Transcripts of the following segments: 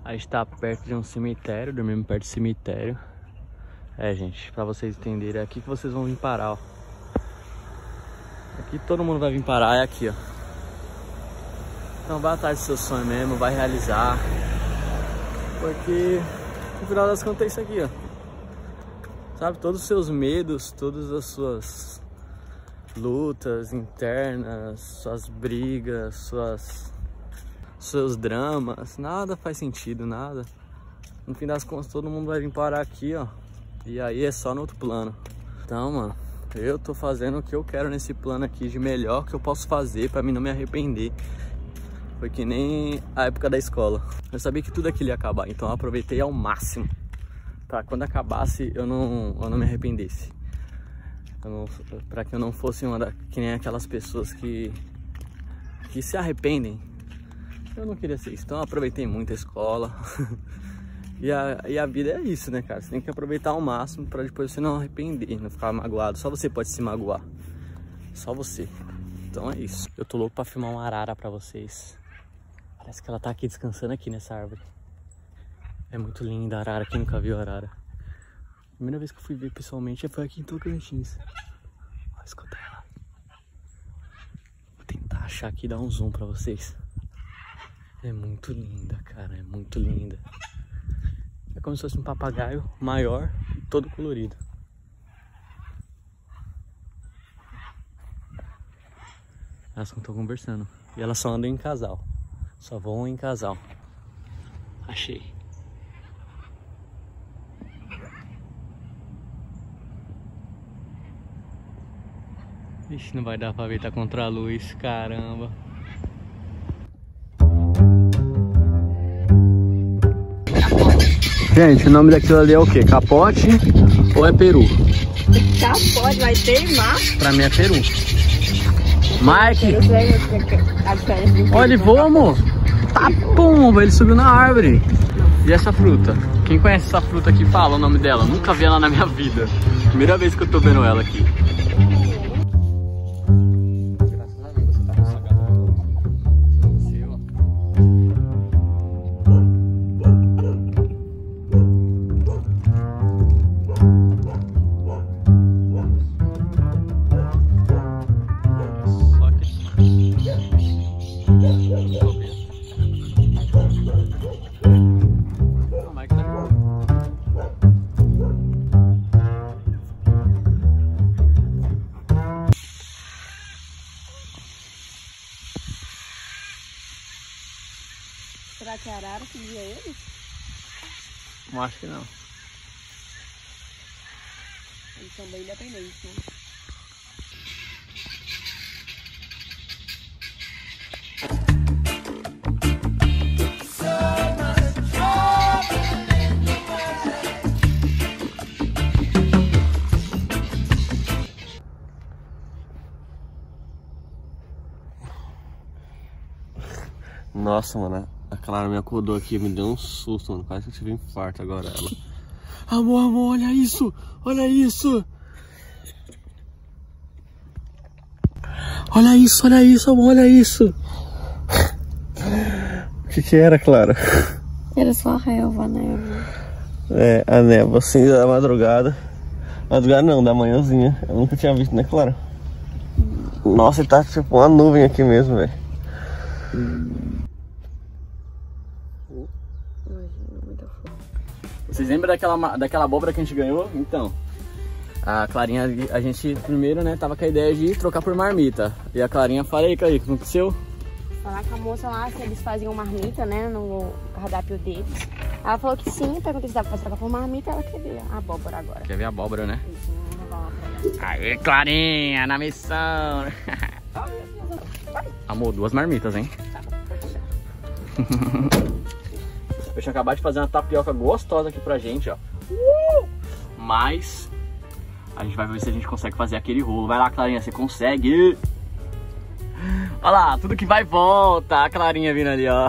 A gente tá perto de um cemitério, dormimos perto do cemitério. É, gente, pra vocês entenderem, é aqui que vocês vão vir parar, ó. Aqui todo mundo vai vir parar, é aqui, ó. Então vai atrás do seu sonho mesmo, vai realizar. Porque no final das contas é isso aqui, ó. Sabe, todos os seus medos, todas as suas lutas internas, suas brigas, seus dramas, nada faz sentido, nada. No fim das contas todo mundo vai vir parar aqui, ó. E aí é só no outro plano. Então, mano, eu tô fazendo o que eu quero nesse plano aqui de melhor que eu posso fazer pra mim não me arrepender. Foi que nem a época da escola. Eu sabia que tudo aquilo ia acabar, então eu aproveitei ao máximo pra quando acabasse eu não me arrependesse. Pra que eu não fosse que nem aquelas pessoas que se arrependem. Eu não queria ser isso, então eu aproveitei muito a escola. E a vida é isso, né, cara? Você tem que aproveitar ao máximo pra depois você não arrepender, não ficar magoado. Só você pode se magoar. Só você. Então é isso. Eu tô louco pra filmar uma arara pra vocês. Parece que ela tá aqui descansando aqui nessa árvore. É muito linda a arara. Quem nunca viu a arara? A primeira vez que eu fui ver pessoalmente foi aqui em Tocantins. Olha, escuta ela. Vou tentar achar aqui e dar um zoom pra vocês. É muito linda, cara. É muito linda. É como se fosse um papagaio maior e todo colorido. Elas estão conversando. E elas só andam em casal. Só voam em casal. Achei. Ixi, não vai dar pra ver, tá contra a luz, caramba. Gente, o nome daquilo ali é o quê? Capote ou é peru? Capote, vai teimar. Pra mim é peru. Mike! Olha, ele voa, amor. Tá pomba, ele subiu na árvore. E essa fruta? Quem conhece essa fruta aqui fala o nome dela. Nunca vi ela na minha vida. Primeira vez que eu tô vendo ela aqui. Será que é arara que guia ele? Não acho que não. Eles são bem independentes, né? Nossa, mano, a Clara me acordou aqui, me deu um susto, mano. Quase que eu tive um infarto agora, ela. Amor, olha isso! Olha isso! Olha isso, amor, olha isso! O que era, Clara? Era só a relva, a névoa. É, a névoa, assim, da madrugada. Madrugada não, da manhãzinha. Eu nunca tinha visto, né, Clara? Nossa, tá tipo uma nuvem aqui mesmo, velho. Vocês lembram daquela abóbora que a gente ganhou? Então, a Clarinha, a gente primeiro, né, tava com a ideia de trocar por marmita. E a Clarinha, falei, Clarinha, o que aconteceu? Falar com a moça lá se eles faziam marmita, né, no cardápio deles. Ela falou que sim, perguntei se dava pra trocar por marmita, ela quer ver a abóbora agora. Quer ver a abóbora, né? Isso, vamos levar lá pra ela. Aê, Clarinha, na missão! Amor, 2 marmitas, hein? Eu tinha acabado de fazer uma tapioca gostosa aqui pra gente, ó. Mas a gente vai ver se a gente consegue fazer aquele rolo. Vai lá, Clarinha, você consegue. Olha lá, tudo que vai e volta. A Clarinha vindo ali, ó.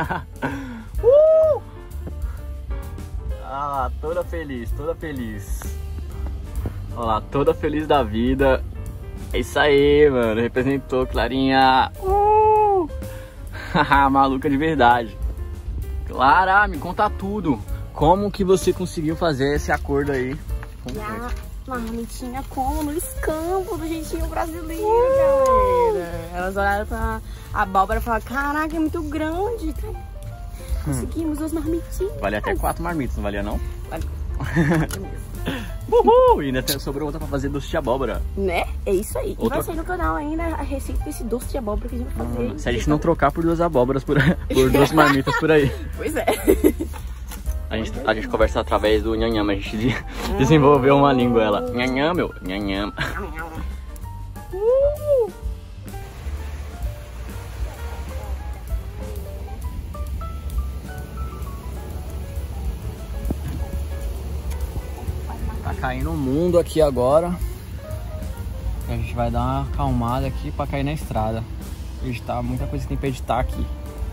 Olha lá, toda feliz, toda feliz. Olha lá, toda feliz da vida. É isso aí, mano. Representou, Clarinha. Maluca de verdade. Clara, me conta tudo. Como que você conseguiu fazer esse acordo aí? E a marmitinha como no escampo do jeitinho brasileiro, galera. Elas olharam pra abóbora e falaram, caraca, é muito grande. Conseguimos 2 marmitinhas. Valia até 4 marmitas, não valia não? Valeu. Uhul! E ainda sobrou outra pra fazer doce de abóbora. Né? É isso aí. Outra... E vai sair no canal ainda a receita desse doce de abóbora que a gente vai fazer. Se a gente não trocar por 2 abóboras, por 2 marmitas por aí. Pois é. A gente conversa através do nhanhama, a gente desenvolveu uma língua, ela. Nhanhama, meu. Nhanhama. Tá caindo o mundo aqui agora. A gente vai dar uma acalmada aqui pra cair na estrada. Editar muita coisa que tem pra editar aqui.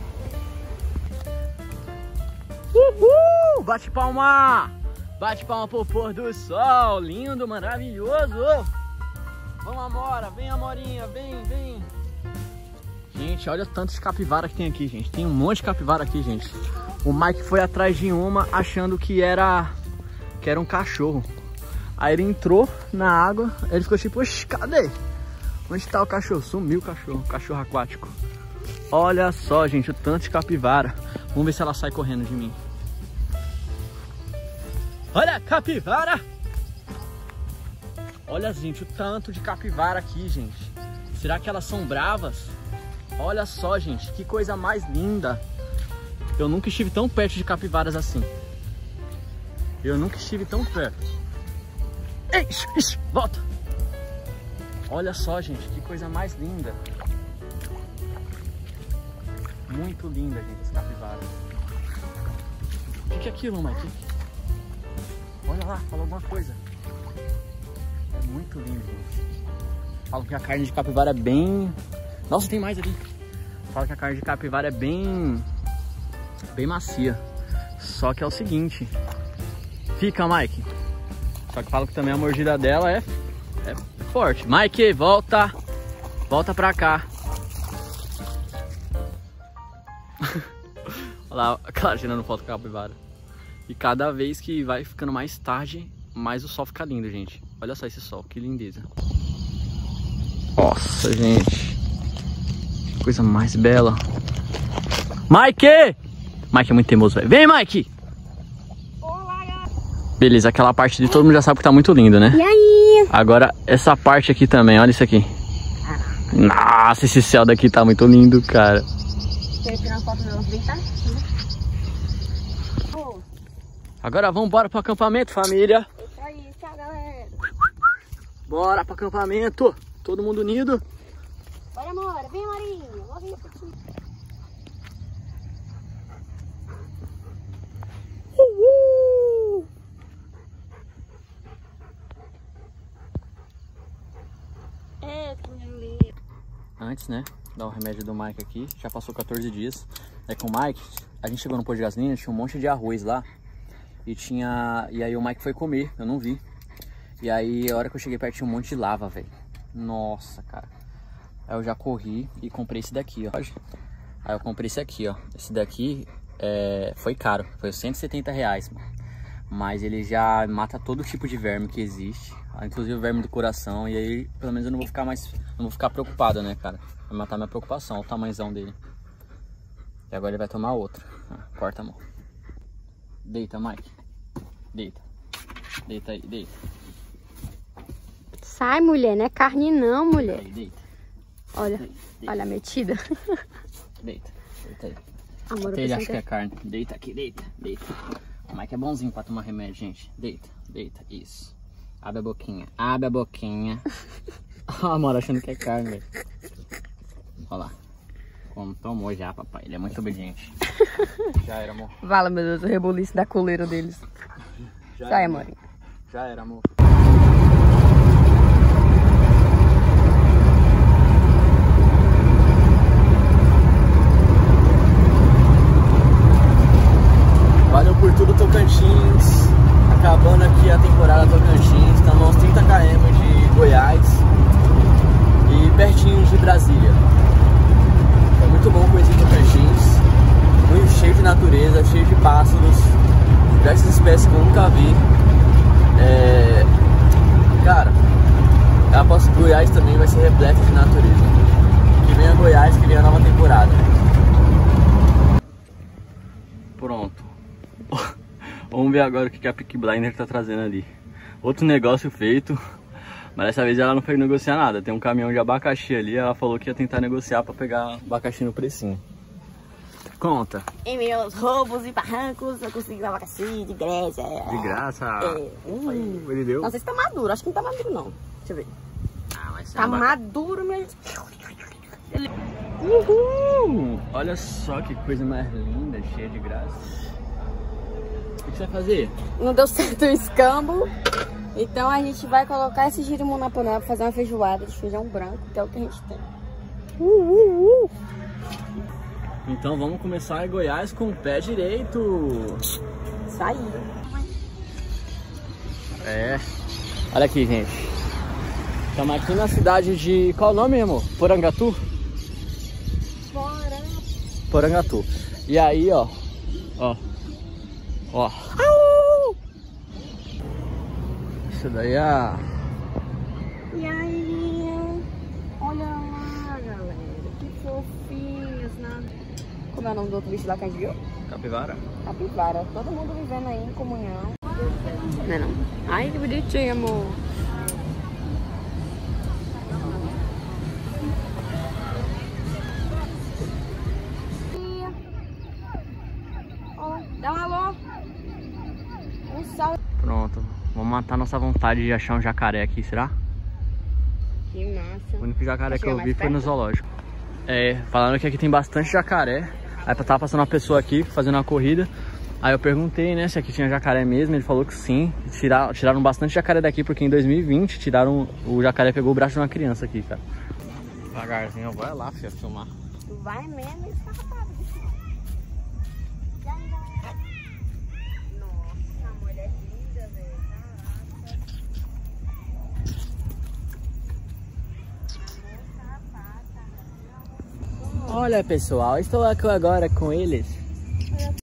Uhul! Bate palma! Bate palma pro pôr do sol! Lindo, maravilhoso! Vamos, Amora! Vem, Amorinha! Vem, vem! Gente, olha o tanto de capivara que tem aqui, gente. Tem um monte de capivara aqui, gente. O Mike foi atrás de uma achando que era um cachorro. Aí ele entrou na água, ele ficou tipo, oxe, cadê? Onde tá o cachorro? Sumiu o cachorro aquático. Olha só, gente, o tanto de capivara. Vamos ver se ela sai correndo de mim. Olha a capivara! Olha, gente, o tanto de capivara aqui, gente. Será que elas são bravas? Olha só, gente, que coisa mais linda. Eu nunca estive tão perto de capivaras assim. Eu nunca estive tão perto. Ei, volta! Olha só, gente, que coisa mais linda. Muito linda, gente, as capivaras. O que é aquilo, Mike? Olha lá, fala alguma coisa. É muito lindo, gente. Falam que a carne de capivara é bem... Nossa, tem mais ali. Falam que a carne de capivara é bem macia. Só que é o seguinte. Fica, Mike. Só que falam que também a mordida dela é forte. Mike, volta. Volta pra cá. Olha lá, claro, tirando foto com a capivara. E cada vez que vai ficando mais tarde, mais o sol fica lindo, gente. Olha só esse sol, que lindeza. Nossa, gente. Que coisa mais bela. Mike! Mike é muito teimoso, velho. Vem, Mike! Beleza, aquela parte de todo mundo já sabe que tá muito lindo, né? E aí? Agora, essa parte aqui também, olha isso aqui. Nossa, esse céu daqui tá muito lindo, cara. Quero tirar uma foto delas bem pertinho. Agora vamos embora pro acampamento, família. É isso aí, tchau, galera. Bora pro acampamento. Todo mundo unido. Bora, amor. Vem, Marinho. Logo aí, pouquinho. Antes, né, dar o remédio do Mike aqui, já passou 14 dias. É com o Mike, a gente chegou no posto de gasolina, tinha um monte de arroz lá. E aí o Mike foi comer, eu não vi. E aí a hora que eu cheguei perto tinha um monte de lava, velho. Nossa, cara. Aí eu já corri e comprei esse daqui, ó. Aí eu comprei esse aqui, ó. Esse daqui foi caro, foi R$170, mano. Mas ele já mata todo tipo de verme que existe, inclusive o verme do coração. E aí, pelo menos eu não vou ficar não vou ficar preocupado, né, cara? Vai matar minha preocupação, olha o tamanhozão dele. E agora ele vai tomar outra. Corta a mão. Deita, Mike. Deita. Deita aí, deita. Sai, mulher, não é carne não, mulher. Aí, deita. Olha, Deita. olha a metida. Deita, deita aí. Amor, Até ele acha que é carne. Deita aqui, deita, deita. O Mike é bonzinho pra tomar remédio, gente. Deita, deita, isso. Abre a boquinha, abre a boquinha. Ah, amor, achando que é carne, velho. Olha lá. Como tomou já, papai. Ele é muito obediente. Já era, amor. Vala, meu Deus, o rebuliço da coleira deles. Já sai, era, amor. Já era, amor. Valeu por tudo, Tocantins. Acabando aqui a temporada Tocantins. Estamos a uns 30 km de Goiás e pertinho de Brasília. É muito bom conhecer Tocantins. Muito cheio de natureza, cheio Goiás também vai ser repleto de natureza. Que venha Goiás, que venha a nova temporada. Pronto. Vamos ver agora o que a Peaky Blinders tá trazendo ali. Outro negócio feito. Mas dessa vez ela não foi negociar nada. Tem um caminhão de abacaxi ali. Ela falou que ia tentar negociar pra pegar abacaxi no precinho. Conta. Em meus roubos e barrancos eu consegui abacaxi de graça. De graça? Ele deu? Não sei se tá maduro, acho que não tá maduro não. Deixa eu ver. Mas Tá maduro mesmo. Uhul! Olha só que coisa mais linda, cheia de graça. O que você vai fazer? Não deu certo o escambo. Então a gente vai colocar esse girimum na panela pra fazer uma feijoada de feijão branco, que é o que a gente tem. Então vamos começar em Goiás com o pé direito. Isso aí. É. Olha aqui, gente. Estamos aqui na cidade de... Qual o nome, amor? Porangatu? Porangatu. E aí, ó. Ó. Isso daí é... E aí? Olha lá, galera. Que fofinhos, né? Como é o nome do outro bicho lá que a gente viu? Capivara. Capivara. Todo mundo vivendo aí em comunhão. Não é não? Ai, que bonitinho, amor. Dá um alô. Um salve. Pronto. Vamos matar nossa vontade de achar um jacaré aqui, será? Que massa. O único jacaré que eu vi mais foi no perto? zoológico. É, falando que aqui tem bastante jacaré. Aí tava passando uma pessoa aqui fazendo uma corrida. Aí eu perguntei, né, se aqui tinha jacaré mesmo. Ele falou que sim. Tiraram bastante jacaré daqui, porque em 2020 o jacaré pegou o braço de uma criança aqui, cara. Devagarzinho, vai lá, filha, filmar. Tu vai mesmo escapado. Nossa, a mulher linda, velho. Olha, pessoal, estou aqui agora com eles.